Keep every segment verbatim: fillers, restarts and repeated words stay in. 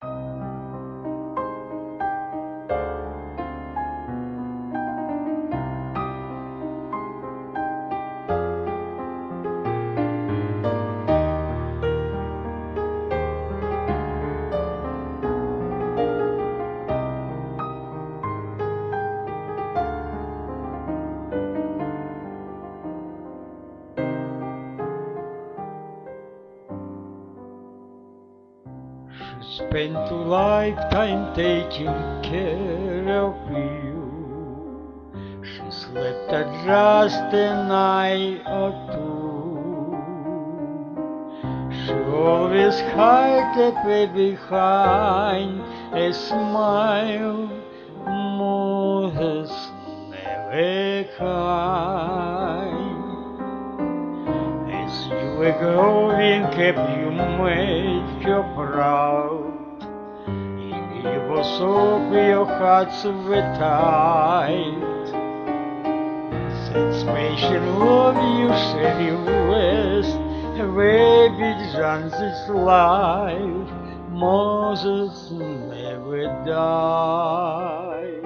Spent a lifetime taking care of you. She slept at just a night or two. She always hides a baby behind a smile. Mothers never hide. As you were growing up, you made your proud. In your bosom of your hearts were tied. That special love you shared in West, where begins its life. Moses never died.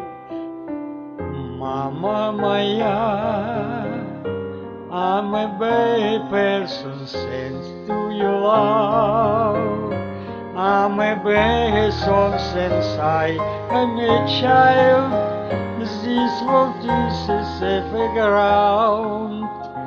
Mama Maya, I'm a bad person sent to your love. I'm a bad soul since I am a child. This world is a safe ground.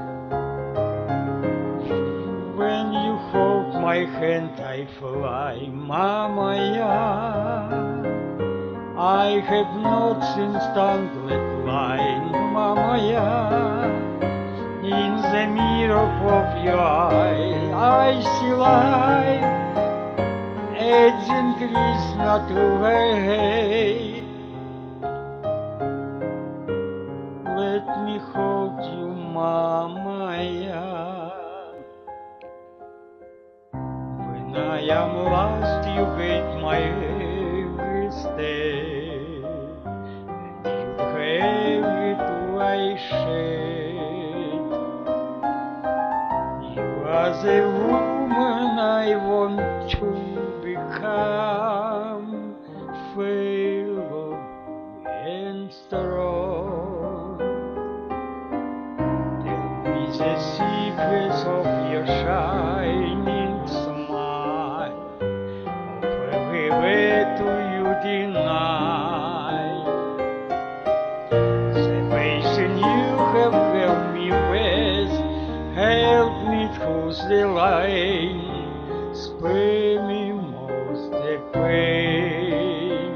When you hold my hand I fly, Mama, yeah. I have not seen starlit line, Mama, yeah. In the mirror of your eye, I see light, edging trees not away. Let me hold you, Mama, yeah. When I am lost, you guide my every step, and you have it I shed. You are the woman I want to become, frail and strong. Tell me the secrets of your shining smile, of every way to you deny. Salvation you have helped me with, help me through the line, spare me most the pain.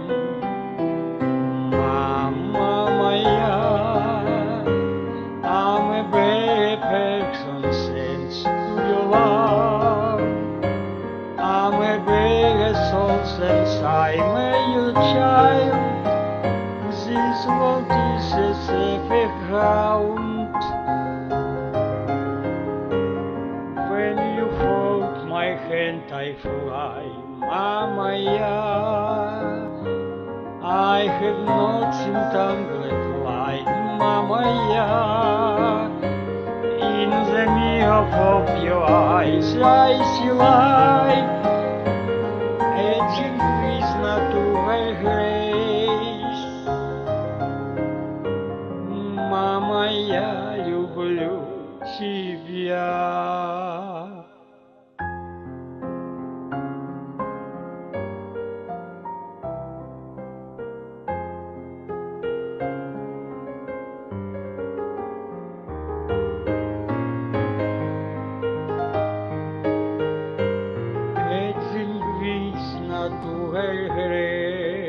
Mama Maya, I'm a bad person sent to your love. I'm a bad soul since I'm a your child. This world is a safe ground. When you hold my hand I fly, Mama, yeah. I have not seen tangled light, Mama, yeah. In the mirror of your eyes I see light, edging trees not to my grace. Мама, я люблю тебя. Edging trees not to my grace.